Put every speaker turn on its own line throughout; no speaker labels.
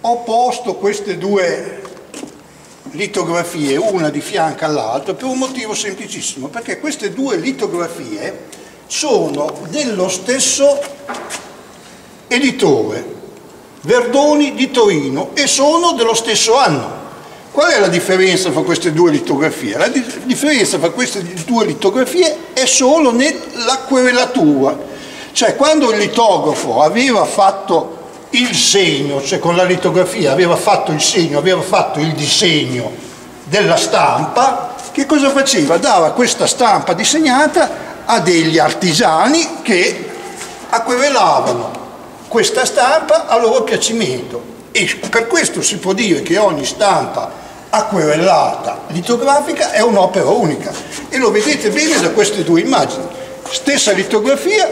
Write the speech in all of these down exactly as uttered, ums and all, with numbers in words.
ho posto queste due litografie, una di fianco all'altra, per un motivo semplicissimo, perché queste due litografie sono dello stesso editore, Verdoni di Torino, e sono dello stesso anno. Qual è la differenza fra queste due litografie? La di differenza fra queste due litografie è solo nell'acquerellatura, cioè quando il litografo aveva fatto il segno, cioè con la litografia aveva fatto il segno, aveva fatto il disegno della stampa, che cosa faceva? Dava questa stampa disegnata a degli artigiani che acquerellavano questa stampa a loro piacimento, e per questo si può dire che ogni stampa acquerellata litografica è un'opera unica, e lo vedete bene da queste due immagini. Stessa litografia,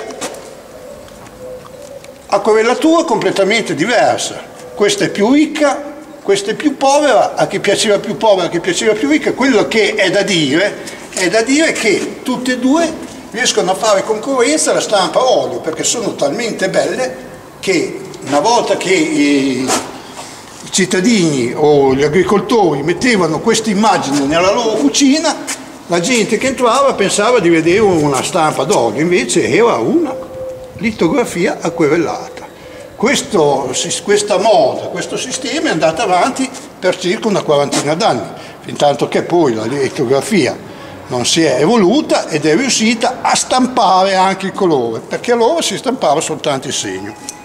acquerellatura completamente diversa, questa è più ricca, questa è più povera, a chi piaceva più povera, a chi piaceva più ricca. Quello che è da dire è da dire che tutte e due riescono a fare concorrenza alla stampa olio, perché sono talmente belle che una volta che i cittadini o gli agricoltori mettevano queste immagini nella loro cucina, la gente che entrava pensava di vedere una stampa d'olio, invece era una litografia acquerellata. Questo, questa moda, questo sistema è andato avanti per circa una quarantina d'anni, fin tanto che poi la litografia non si è evoluta ed è riuscita a stampare anche il colore, perché allora si stampava soltanto il segno.